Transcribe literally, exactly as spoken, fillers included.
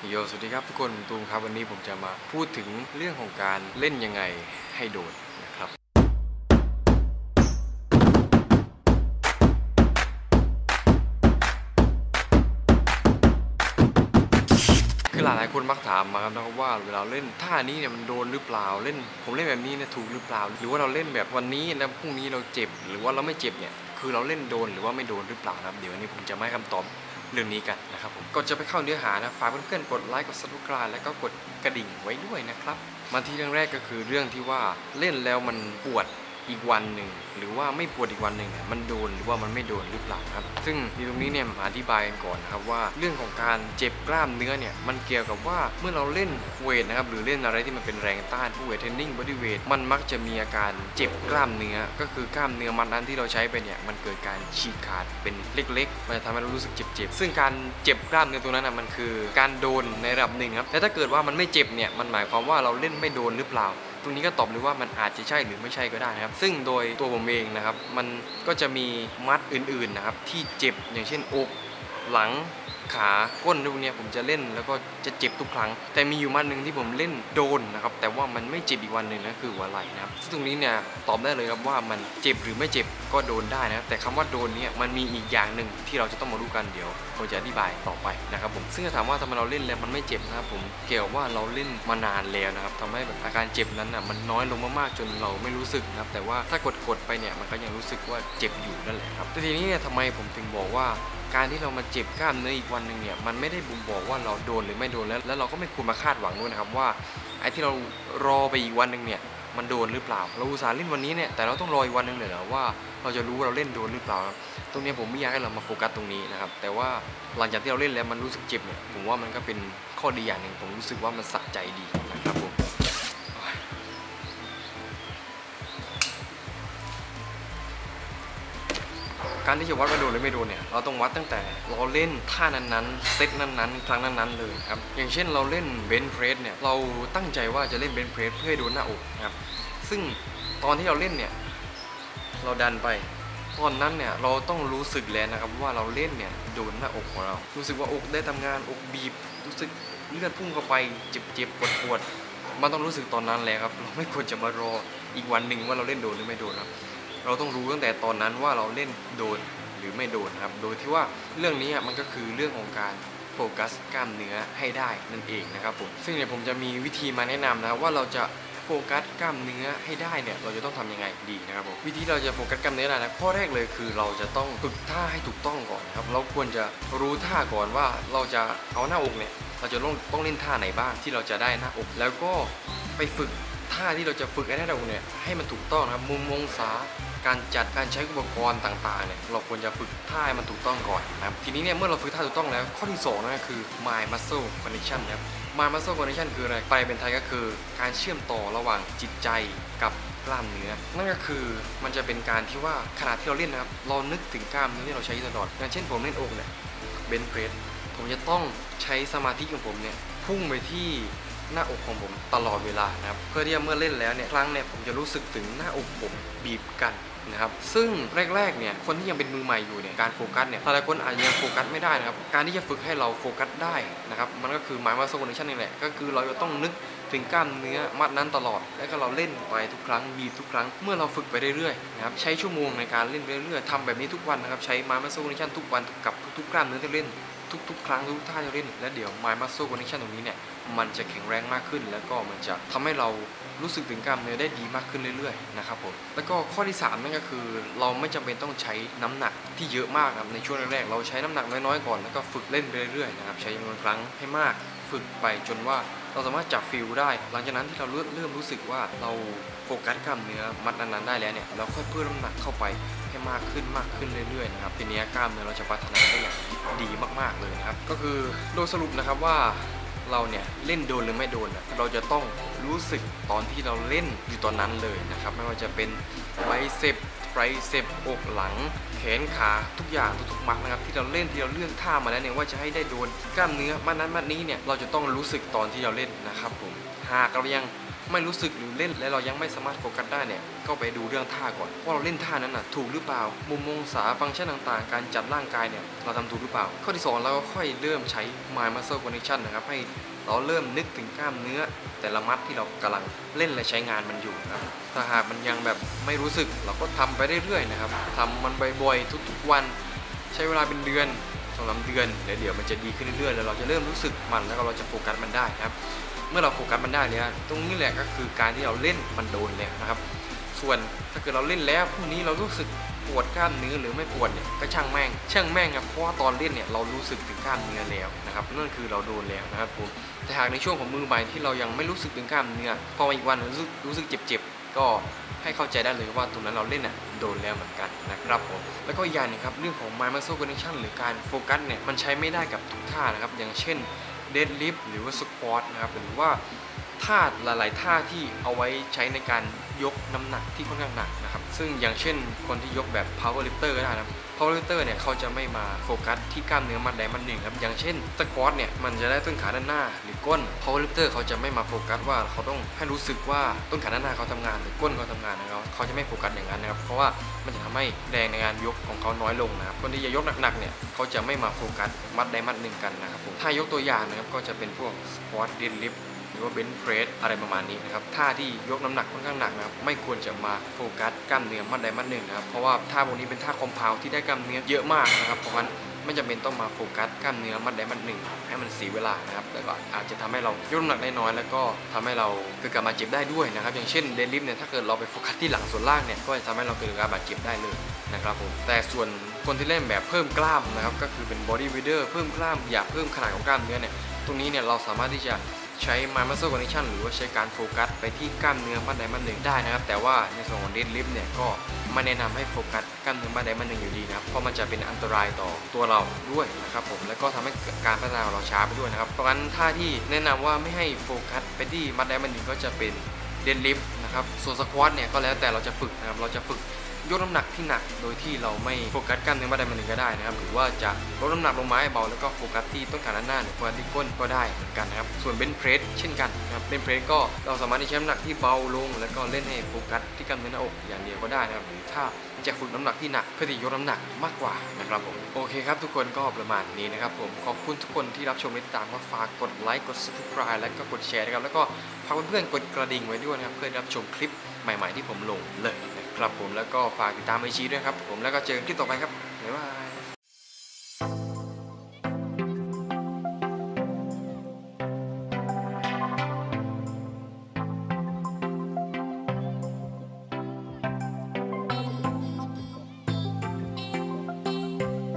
โยสวัสดีครับทุกคนตูมครับวันนี้ผมจะมาพูดถึงเรื่องของการเล่นยังไงให้โดดนะครับคือหลายๆคนมักถามมาครับนะครับว่าเวลาเล่นท่านี้เนี่ยมันโดนหรือเปล่าเล่นผมเล่นแบบนี้เนี่ยถูกหรือเปล่าหรือว่าเราเล่นแบบวันนี้แล้วพรุ่งนี้เราเจ็บหรือว่าเราไม่เจ็บเนี่ยคือเราเล่นโดนหรือว่าไม่โดนหรือเปล่าครับเดี๋ยววันนี้ผมจะให้คำตอบเรื่องนี้กันนะครับผมก่อนจะไปเข้าเนื้อหานะฝากเพื่อนๆกดไลค์กด ซับสไครบ์ แล้วก็กดกระดิ่งไว้ด้วยนะครับมาที่เรื่องแรกก็คือเรื่องที่ว่าเล่นแล้วมันปวดอีกวันหนึ่งหรือว่าไม่ปวดอีกวันหนึ่งเนี่ยมันโดนหรือว่ามันไม่โดนหรือเปล่าครับซึ่งในตรงนี้เนี่ยมาอธิบายกันก่อนนะครับว่าเรื่องของการเจ็บกล้ามเนื้อเนี่ยมันเกี่ยวกับว่าเมื่อเราเล่นเวทนะครับหรือเล่นอะไรที่มันเป็นแรงต้านผู้เวทเทรนนิ่งบอดี้เวทมันมักจะมีอาการเจ็บกล้ามเนื้อก็คือกล้ามเนื้อมัดนั้นที่เราใช้ไปเนี่ยมันเกิดการฉีกขาดเป็นเล็กๆมันจะทำให้เรารู้สึกเจ็บๆซึ่งการเจ็บกล้ามเนื้อตรงนั้นนะมันคือการโดนในระดับหนึ่งครับแต่ถ้าเกิดว่ามันไม่เจ็บเนี่ยมันหมายความว่าเราเล่นไม่โดนหรือเปล่าตรงนี้ก็ตอบเลยว่ามันอาจจะใช่หรือไม่ใช่ก็ได้นะครับซึ่งโดยตัวผมเองนะครับมันก็จะมีมัดอื่นๆนะครับที่เจ็บอย่างเช่นอกหลังขาก้นพวกนี้ผมจะเล่นแล้วก็จะเจ็บทุกครั้งแต่มีอยู่มัดหนึ่งที่ผมเล่นโดนนะครับแต่ว่ามันไม่เจ็บอีกวันหนึ่งนะคือหัวไหล่นะครับซึ่งตรงนี้เนี่ยตอบได้เลยครับว่ามันเจ็บหรือไม่เจ็บก็โดนได้นะแต่คำว่าโดนเนี่ยมันมีอีกอย่างหนึ่งที่เราจะต้องมารู้กันเดี๋ยวผมจะอธิบายต่อไปนะครับผมซึ่งถามว่าทำไมเราเล่นแล้วมันไม่เจ็บนะครับผมเกี่ยวว่าเราเล่นมานานแล้วนะครับทำให้แบบอาการเจ็บนั้นน่ะมันน้อยลงมากๆจนเราไม่รู้สึกนะครับแต่ว่าถ้ากดๆไปเนี่ยมันก็ยังรู้สึกว่าเจ็บอยู่นั่นแหละครับแต่ทีนี้เนี่ยทำไมผมถึงบอกว่าการที่เรามาเจ็บกล้ามเนื้ออีกวันหนึ่งเนี่ยมันไม่ได้บ่งบอกว่าเราโดนหรือไม่โดนแล้วแล้วเราก็ไม่ควรมาคาดหวังด้วยนะครับว่าไอ้ที่เรารอไปอีกวันหนึ่งเนี่ยมันโดนหรือเปล่าเราอุตส่าห์เล่นวันนี้เนี่ยแต่เราต้องรออีกวันหนึ่งเลยเหรอว่าเราจะรู้ว่าเราเล่นโดนหรือเปล่าตรงนี้ผมไม่อยากให้เรามาโฟกัสตรงนี้นะครับแต่ว่าหลังจากที่เราเล่นแล้วมันรู้สึกเจ็บเนี่ยผมว่ามันก็เป็นข้อดีอย่างหนึ่งผมรู้สึกว่ามันสะใจดีนะครับผมการที่จะวัดว่าโดนหรือไม่โดนเนี่ยเราต้องวัดตั้งแต่เราเล่นท่านั้นๆเซตนั้นๆครั้งนั้นๆเลยครับอย่างเช่นเราเล่นเบนช์เพรสเนี่ยเราตั้งใจว่าจะเล่นเบนช์เพรสเพื่อให้โดนหน้าอกครับซึ่งตอนที่เราเล่นเนี่ยเราดันไปตอนนั้นเนี่ยเราต้องรู้สึกแล้วนะครับว่าเราเล่นเนี่ยโดนหน้าอกของเรารู้สึกว่าอกได้ทำงานอกบีบรู้สึกเลือดพุ่งเข้าไปเจ็บๆปวดๆมันต้องรู้สึกตอนนั้นแหละครับเราไม่ควรจะมารออีกวันหนึ่งว่าเราเล่นโดนหรือไม่โดนครับเราต้องรู้ตั้งแต่ตอนนั้นว่าเราเล่นโดนหรือไม่โดนครับโดยที่ว่าเรื่องนี้มันก็คือเรื่องของการโฟกัสกล้ามเนื้อให้ได้นั่นเองนะครับผมซึ่งเนี่ยผมจะมีวิธีมาแนะนำนะว่าเราจะโฟกัสกล้ามเนื้อให้ได้เนี่ยเราจะต้องทำยังไงดีนะครับผมวิธีเราจะโฟกัสกล้ามเนื้อได้นะข้อแรกเลยคือเราจะต้องฝึกท่าให้ถูกต้องก่อนครับเราควรจะรู้ท่าก่อนว่าเราจะเอาหน้าอกเนี่ยเราจะต้องต้องเล่นท่าไหนบ้างที่เราจะได้หน้าอกแล้วก็ไปฝึกท่าที่เราจะฝึกให้หน้าอกเนี่ยให้มันถูกต้องนะครับมุมองศาการจัดการใช้อุปกรณ์ต่างๆเนี่ยเราควรจะฝึกท่าให้มันถูกต้องก่อนนะครับทีนี้เนี่ยเมื่อเราฝึกท่าถูกต้องแล้วข้อที่สองนั่นก็คือ mind muscle connection นะครับ mind muscle connection คืออะไรแปลเป็นไทยก็คือการเชื่อมต่อระหว่างจิตใจกับกล้ามเนื้อนั่นก็คือมันจะเป็นการที่ว่าขณะที่เราเล่นนะครับเรานึกถึงกล้ามเนื้อที่เราใช้ตลอดอย่างเช่นผมเล่นอกเนี่ยเบนช์เพรสผมจะต้องใช้สมาธิของผมเนี่ยพุ่งไปที่หน้าอกของผมตลอดเวลานะครับเพื่อที่เมื่อเล่นแล้วเนี่ยครั้งเนี่ยผมจะรู้สึกถึงหน้าอกผมบีบกันนะครับซึ่งแรกๆเนี่ยคนที่ยังเป็นมือใหม่อยู่เนี่ยการโฟกัสเนี่ยหลายคนอาจจะยังโฟกัสไม่ได้นะครับการที่จะฝึกให้เราโฟกัสได้นะครับมันก็คือหมายว่าโซนชั่นนี่แหละก็คือเราจะต้องนึกถึงกล้ามเนื้อมัดนั้นตลอดแล้วก็เราเล่นไปทุกครั้งบีบทุกครั้งเมื่อเราฝึกไปเรื่อยๆนะครับใช้ชั่วโมงในการเล่นไปเรื่อยๆทำแบบนี้ทุกวันนะครับใช้หมายว่าโซนชั่นทุกวันกับทุกๆกล้ามเนื้อที่เล่นทุกๆครั้งทุกท่าที่เล่นและเดี๋ยว mind muscle connection ตรงนี้เนี่ยมันจะแข็งแรงมากขึ้นแล้วก็มันจะทำให้เรารู้สึกถึงกล้ามเนื้อได้ดีมากขึ้นเรื่อยๆนะครับผมแล้วก็ข้อที่สามนั่นก็คือเราไม่จำเป็นต้องใช้น้ำหนักที่เยอะมากครับในช่วงแรกๆเราใช้น้ำหนักน้อยๆก่อนแล้วก็ฝึกเล่นไปเรื่อยๆนะครับใช้จำนวนครั้งให้มากฝึกไปจนว่าเราสามารถจับฟิลได้หลังจากนั้นที่เราเริ่มรู้สึกว่าเราโฟกัสกล้ามเนื้อมัดนั้นๆได้แล้วเนี่ยเราค่อยเพิ่มน้ำหนักเข้าไปให้มากขึ้นมากขึ้นเรื่อยๆนะครับทีนี้กล้ามเนื้อเราจะพัฒนาได้อย่างดีมากๆเลยนะครับก็คือโดยสรุปนะครับว่าเราเนี่ยเล่นโดนหรือไม่โดนเราจะต้องรู้สึกตอนที่เราเล่นอยู่ตอนนั้นเลยนะครับไม่ว่าจะเป็นไบเซปไตรเซปอกหลังแขนขาทุกอย่างทุกๆมัดนะครับที่เราเล่นที่เราเลือกท่ามาแล้วเนี่ยว่าจะให้ได้โดนกล้ามเนื้อมัดนั้นมัดนี้เนี่ยเราจะต้องรู้สึกตอนที่เราเล่นนะครับผมหากเรายังไม่รู้สึกหรือเล่นและเรายังไม่สามารถโฟกัสได้เนี่ยก็ไปดูเรื่องท่าก่อนว่าเราเล่นท่านั้นน่ะถูกหรือเปล่ามุมองศาฟังก์ชันต่างๆการจัดร่างกายเนี่ยเราทำถูกหรือเปล่าข้อที่สองเราก็ค่อยเริ่มใช้ mind muscle connection นะครับให้เราเริ่มนึกถึงกล้ามเนื้อแต่ละมัดที่เรากำลังเล่นและใช้งานมันอยู่นะครับถ้าหากมันยังแบบไม่รู้สึกเราก็ทำไปเรื่อยๆนะครับทำมันบ่อยๆทุกๆวันใช้เวลาเป็นเดือนสองสามเดือนเดี๋ยวเดี๋ยวมันจะดีขึ้นเรื่อยๆแล้วเราจะเริ่มรู้สึกมันแล้วก็เราจะโฟกัสมันได้ครับเมื่อเราโฟกัสมันได้เนี่ยตรงนี้แหละก็คือการที่เราเล่นมันโดนแล้วนะครับส่วนถ้าเกิดเราเล่นแล้วพรุ่งนี้เรารู้สึกปวดกล้ามเนื้อหรือไม่ปวดเนี่ยก็ช่างแม่งช่างแม่งครับเพราะว่าตอนเล่นเนี่ยเรารู้สึกถึงกล้ามเนื้อแล้วนะครับนั่นคือเราโดนแล้วนะครับผมแต่หากในช่วงของมือใหม่ที่เรายังไม่รู้สึกถึงกล้ามเนื้อพออีกวันรู้สึกรู้สึกเจ็บๆก็ให้เข้าใจได้เลยว่าตรงนั้นเราเล่นน่ะโดนแล้วเหมือนกันนะครับผมแล้วก็อีกอย่างนึงครับเรื่องของ mind muscle connection หรือการโฟกัสเนี่ยมันใช้ไม่ได้กับทุกท่านะครับอย่างเช่น deadlift หรือว่า squat นะครับหรือว่าท่าหลายๆท่าที่เอาไว้ใช้ในการยกน้ำหนักที่ค่อนข้างหนักนะครับซึ่งอย่างเช่นคนที่ยกแบบ power lifter ก็ได้นะครับ power lifter เนี่ยเขาจะไม่มาโฟกัสที่กล้ามเนื้อมัดใดมัดหนึ่งครับอย่างเช่น squat เนี่ยมันจะได้ต้นขาด้านหน้าหรือก้น power lifter เขาจะไม่มาโฟกัสว่าเขาต้องให้รู้สึกว่าต้นขาด้านหน้าเขาทำงานหรือก้นเขาทำงานนะครับเขาจะไม่โฟกัสอย่างนั้นนะครับเพราะว่ามันจะทำให้แรงในการยกของเขาน้อยลงนะครับคนที่จะยกหนักๆเนี่ยเขาจะไม่มาโฟกัสมัดใดมัดหนึ่งกันนะครับผมถ้ายกตัวอย่างนะครับก็จะเป็นพวก squat deadliftหรือว่าเบนช์เพรสอะไรประมาณนี้นะครับท่าที่ยกน้ำหนักค่อนข้างหนักนะครับไม่ควรจะมาโฟกัสกล้ามเนื้อมัดใดมัดหนึ่งนะครับเพราะว่าท่าพวกนี้เป็นท่าคอมเพลที่ได้กล้ามเนื้อเยอะมากนะครับเพราะฉะนั้นไม่จำเป็นต้องมาโฟกัสกล้ามเนื้อมัดใดมัดหนึ่งให้มันเสียเวลานะครับแล้วก็อาจจะทำให้เรายกน้ำหนักได้น้อยแล้วก็ทำให้เราเกิดการบาดเจ็บได้ด้วยนะครับอย่างเช่นเดดลิฟต์เนี่ยถ้าเกิดเราไปโฟกัสที่หลังส่วนล่างเนี่ยก็จะทำให้เราเกิดการบาดเจ็บได้เลยนะครับผมแต่ส่วนคนที่เล่นแบบเพิ่มกล้ามนะครับก็คือเป็นบอดี้บิลดเดอร์เพิ่มกล้ามอยากเพิ่มขนาดของกล้ามเนื้อเนี่ยตรงนี้เนี่ยเราสามารถที่จะใช้ mind muscle connection หรือว่าใช้การโฟกัสไปที่กล้ามเนื้อมัดใดมัดหนึ่งได้นะครับแต่ว่าในส่วนของ deadlift เนี่ยก็ไม่แนะนำให้โฟกัสกล้ามเนื้อมัดใดมัดหนึ่งอยู่ดีนะครับเพราะมันจะเป็นอันตรายต่อตัวเราด้วยนะครับผมแล้วก็ทำให้การพัฒนาของเราช้าไปด้วยนะครับเพราะฉะนั้นท่าที่แนะนำว่าไม่ให้โฟกัสไปที่มัดใดมัดหนึ่งก็จะเป็น deadlift นะครับส่วน squat เนี่ยก็แล้วแต่เราจะฝึกนะครับเราจะฝึกยกน้ำหนักที่หนักโดยที่เราไม่โฟกัสกล้ามเนื้อมัดใดมัดหนึ่งก็ได้นะครับหรือว่าจะลดน้ำหนักลงมาให้เบาแล้วก็โฟกัสที่ต้นขาด้านหน้าหรือโฟกัสที่ก้นก็ได้เหมือนกันนะครับส่วนเบนช์เพรสเช่นกันนะครับเบนช์เพรสก็เราสามารถที่ใช้น้ำหนักที่เบาลงแล้วก็เล่นให้โฟกัสที่กล้ามเนื้อหน้าอกอย่างเดียวก็ได้นะครับหรือถ้าจะฝึกน้ำหนักที่หนักเพื่อที่ยกน้ำหนักมากกว่านะครับผมโอเคครับทุกคนก็ประมาณนี้นะครับผมขอบคุณทุกคนที่รับชมติดตามก็ฝากกดไลค์กด subscribe แล้วก็กดแชร์นะครับแล้วก็ฝากเพื่อนๆกดกระดิ่งไว้ด้วยนะครับเพื่อรับชมคลิปใหม่ๆที่ผมลงเลยครับผมแล้วก็ฝากติดตามไอจีด้วยครับผมแล้วก็เจอกันคลิปต่อไปครับบ๊ายบาย